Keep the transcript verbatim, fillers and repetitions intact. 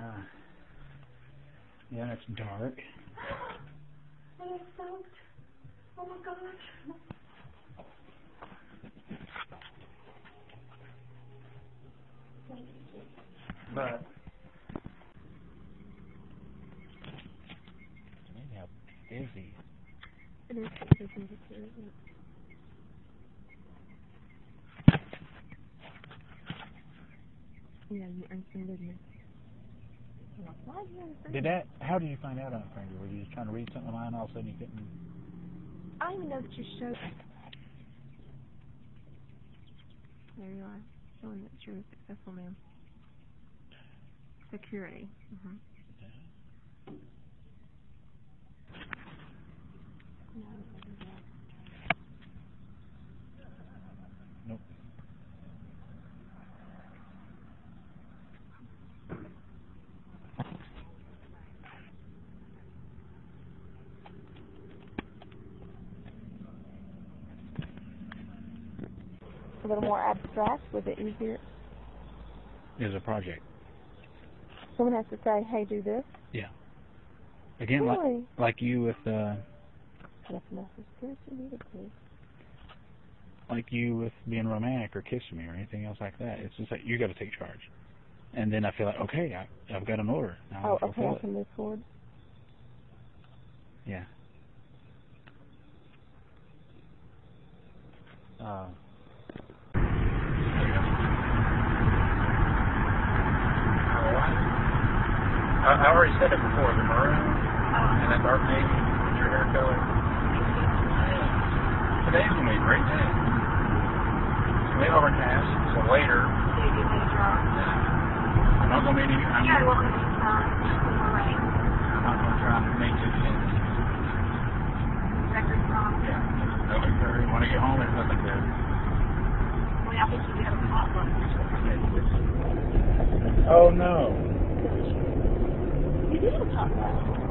Uh, yeah, it's dark. And it's soaked. Oh my gosh. But maybe how busy. It is busy here, isn't it? Yeah, you earned some business. Why did you earn Did that? How did you find out on a finger? Were you just trying to read something online, and all of a sudden you couldn't? I don't even know that you showed. There you are, showing that you're a successful man. Security. Mm-hmm. Yeah. No, no. Nope. A little more abstract. Was it easier? It was a project. Someone has to say, "Hey, do this." Yeah. Again, Really? like like you with uh, like you with being romantic or kissing me or anything else like that. It's just like you got to take charge, and then I feel like okay, I, I've got an order. Now Oh, okay, I can move forward. Yeah. Uh, I, I already said it before, the maroon and that dark navy, your hair color. Today's going to be a great day. It's going to be overcast, so later. I'm not going to be any. I'm, Yeah, welcome to the sun. I'm not going to try and make it in. Record song. Yeah. No hurry. When I get home, there's nothing to do. Well, I think you have a potluck. Oh, no. You did have a potluck.